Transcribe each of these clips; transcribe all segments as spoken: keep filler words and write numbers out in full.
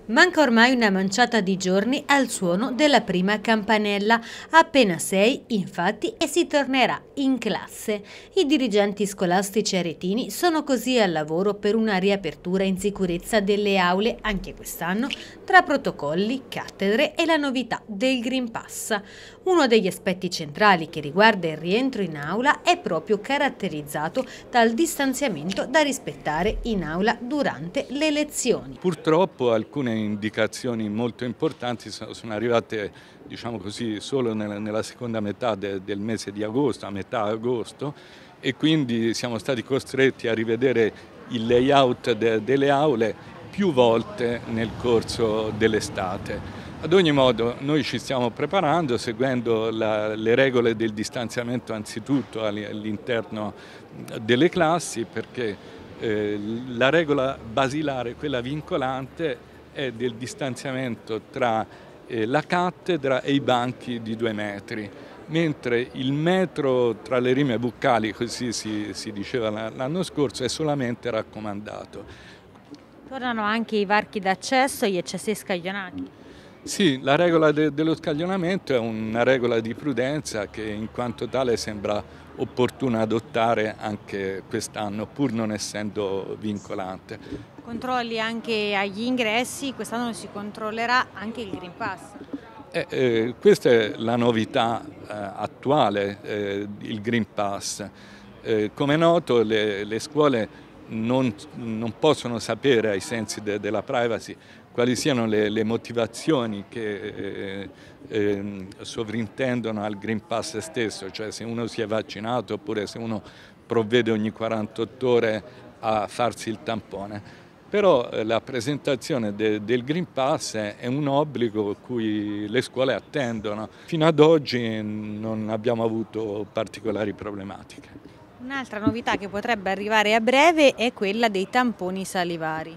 Manca ormai una manciata di giorni al suono della prima campanella, appena sei infatti e si tornerà in classe. I dirigenti scolastici aretini sono così al lavoro per una riapertura in sicurezza delle aule anche quest'anno, tra protocolli, cattedre e la novità del Green Pass. Uno degli aspetti centrali che riguarda il rientro in aula è proprio caratterizzato dal distanziamento da rispettare in aula durante le lezioni. Purtroppo alcune indicazioni molto importanti sono arrivate, diciamo così, solo nella seconda metà del mese di agosto, a metà agosto, e quindi siamo stati costretti a rivedere il layout delle aule più volte nel corso dell'estate. Ad ogni modo noi ci stiamo preparando seguendo la, le regole del distanziamento anzitutto all'interno delle classi, perché eh, la regola basilare, quella vincolante, è del distanziamento tra eh, la cattedra e i banchi di due metri, mentre il metro tra le rime buccali, così si, si diceva l'anno scorso, è solamente raccomandato. Tornano anche i varchi d'accesso e gli accessi scaglionati. Sì, la regola de dello scaglionamento è una regola di prudenza che in quanto tale sembra opportuna adottare anche quest'anno, pur non essendo vincolante. Controlli anche agli ingressi, quest'anno si controllerà anche il Green Pass. Eh, eh, questa è la novità eh, attuale, eh, il Green Pass. Eh, come è noto, le, le scuole non, non possono sapere, ai sensi de, della privacy, quali siano le, le motivazioni che eh, eh, sovrintendono al Green Pass stesso, cioè se uno si è vaccinato oppure se uno provvede ogni quarantotto ore a farsi il tampone. Però eh, la presentazione de, del Green Pass è, è un obbligo cui le scuole attendono. Fino ad oggi non abbiamo avuto particolari problematiche. Un'altra novità che potrebbe arrivare a breve è quella dei tamponi salivari.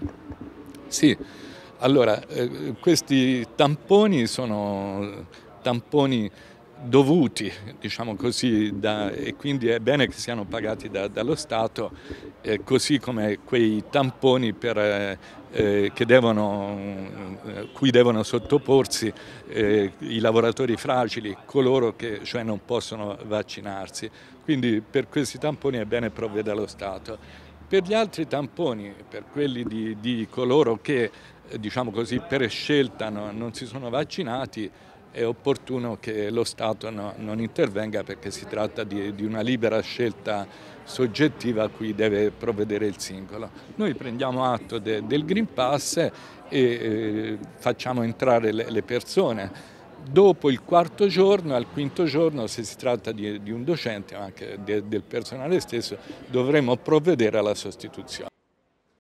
Sì, allora eh, questi tamponi sono tamponi dovuti, diciamo così, da, e quindi è bene che siano pagati da, dallo Stato, eh, così come quei tamponi per, eh, eh, che devono, eh, cui devono sottoporsi eh, i lavoratori fragili, coloro che cioè non possono vaccinarsi. Quindi per questi tamponi è bene provvedere allo Stato. Per gli altri tamponi, per quelli di, di coloro che, diciamo così, per scelta no, non si sono vaccinati, è opportuno che lo Stato no, non intervenga, perché si tratta di, di una libera scelta soggettiva a cui deve provvedere il singolo. Noi prendiamo atto de, del Green Pass e eh, facciamo entrare le, le persone. Dopo il quarto giorno, al quinto giorno, se si tratta di, di un docente o anche de, del personale stesso, dovremo provvedere alla sostituzione.